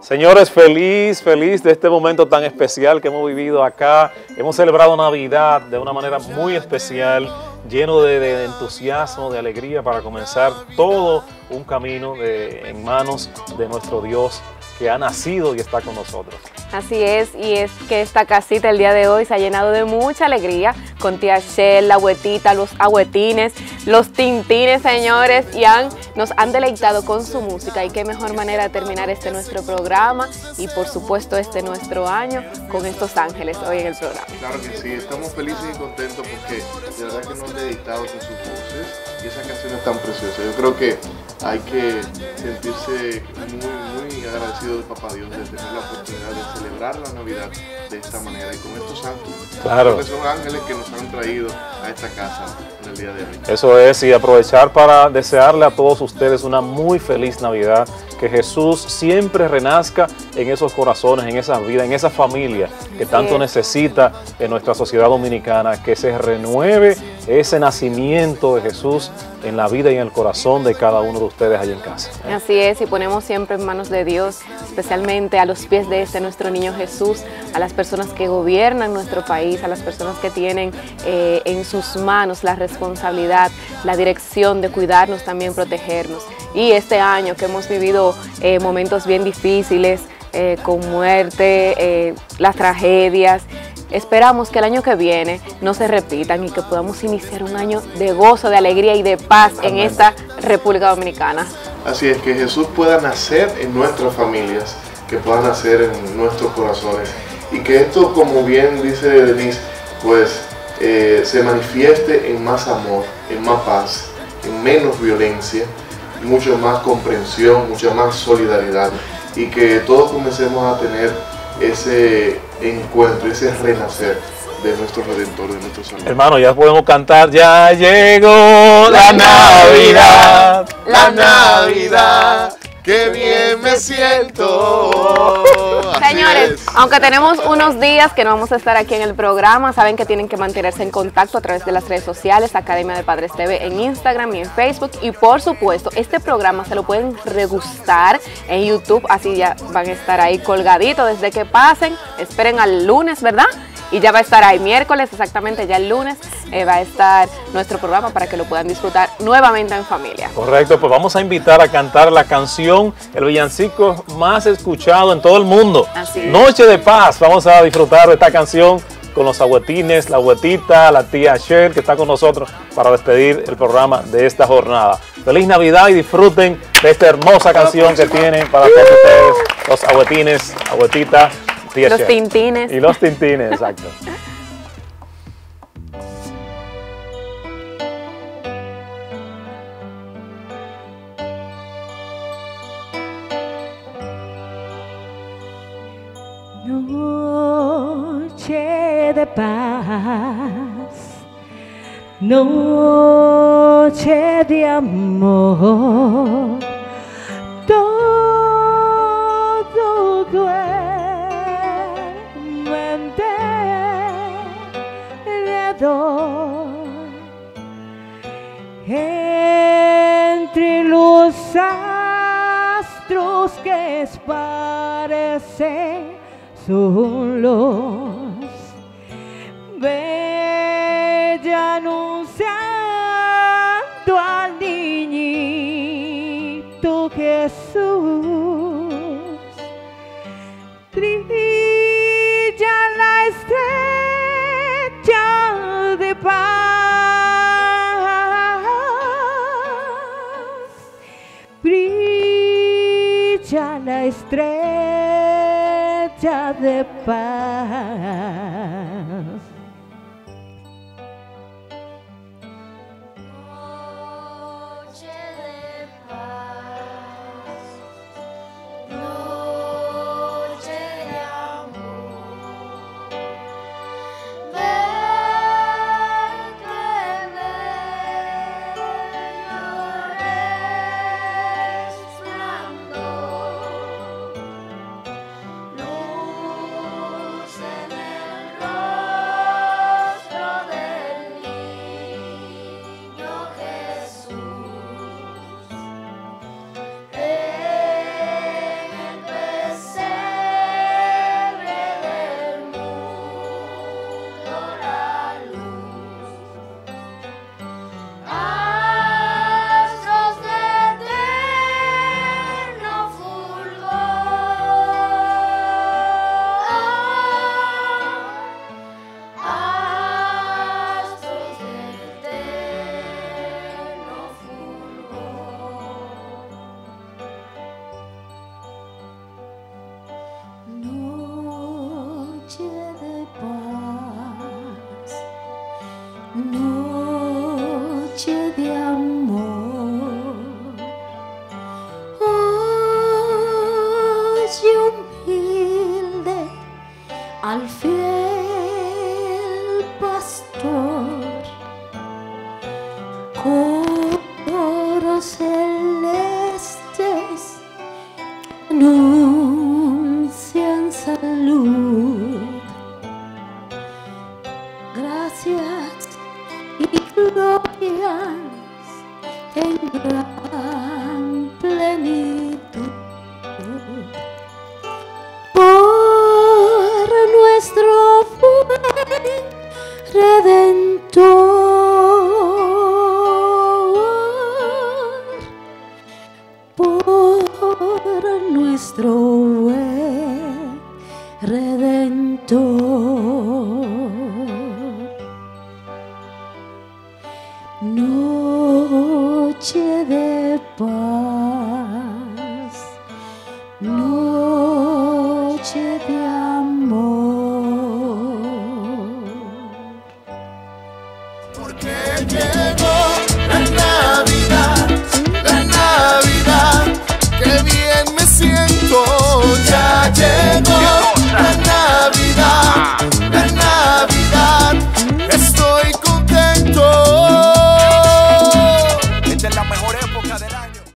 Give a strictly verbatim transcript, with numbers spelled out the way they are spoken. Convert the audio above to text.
Señores, feliz, feliz de este momento tan especial que hemos vivido acá. Hemos celebrado Navidad de una manera muy especial, lleno de, de entusiasmo, de alegría para comenzar todo un camino de, en manos de nuestro Dios que ha nacido y está con nosotros. Así es, y es que esta casita el día de hoy se ha llenado de mucha alegría con tía Shell, la abuetita, los abuetines, los tintines, señores, y han, nos han deleitado con su música. Y qué mejor manera de terminar este nuestro programa y por supuesto este nuestro año con estos ángeles hoy en el programa. Claro que sí, estamos felices y contentos porque de verdad que nos han deleitado con sus voces y esas canciones tan preciosas. Yo creo que hay que sentirse muy, muy agradecido de Papá Dios de tener la oportunidad de celebrar la Navidad de esta manera y con estos ángeles. Claro. Porque son ángeles que nos han traído a esta casa en el día de hoy. Eso es, y aprovechar para desearle a todos ustedes una muy feliz Navidad, que Jesús siempre renazca en esos corazones, en esas vidas, en esa familia que tanto Sí. necesita en nuestra sociedad dominicana, que se renueve ese nacimiento de Jesús en la vida y en el corazón de cada uno de ustedes allá en casa. Así es, y ponemos siempre en manos de Dios, especialmente a los pies de este nuestro niño Jesús, a las personas que gobiernan nuestro país, a las personas que tienen eh, en sus manos la responsabilidad, la dirección de cuidarnos, también protegernos. Y este año que hemos vivido eh, momentos bien difíciles, eh, con muerte, eh, las tragedias, esperamos que el año que viene no se repitan y que podamos iniciar un año de gozo, de alegría y de paz en esta República Dominicana. Así es, que Jesús pueda nacer en nuestras familias, que pueda nacer en nuestros corazones y que esto, como bien dice Denise, pues eh, se manifieste en más amor, en más paz, en menos violencia, mucho más comprensión, mucha más solidaridad y que todos comencemos a tener ese encuentro, ese renacer de nuestro Redentor, de nuestro Salvador. Hermano, ya podemos cantar, ya llegó la Navidad, la Navidad, qué bien me siento. Señores, aunque tenemos unos días que no vamos a estar aquí en el programa, saben que tienen que mantenerse en contacto a través de las redes sociales, Academia de Padres T V en Instagram y en Facebook, y por supuesto este programa se lo pueden regustar en YouTube, así ya van a estar ahí colgaditos desde que pasen, esperen al lunes, ¿verdad? Y ya va a estar ahí miércoles, exactamente ya el lunes eh, va a estar nuestro programa para que lo puedan disfrutar nuevamente en familia. Correcto, pues vamos a invitar a cantar la canción, el villancico más escuchado en todo el mundo. Así es. Noche de Paz. Vamos a disfrutar de esta canción con los abuetines, la abuetita, la tía Shell que está con nosotros para despedir el programa de esta jornada. Feliz Navidad y disfruten de esta hermosa canción que tienen para todos ustedes, los abuetines, abuetita, tía Los Shell. tintines. Y los tintines, exacto. Noche de paz, noche de amor, todo duerme alrededor, entre los astros que parecen solos, bella anunciando al niñito Jesús, brilla la estrella de paz, brilla la estrella de paz. Noche de paz, noche de amor, ven que bello resplandor, luz en el cielos celestes anuncian salud, gracias y glorias en gran plenitud por nuestro buen Redentor, por nuestro buen Redentor. Noche de paz, noche de amor. Porque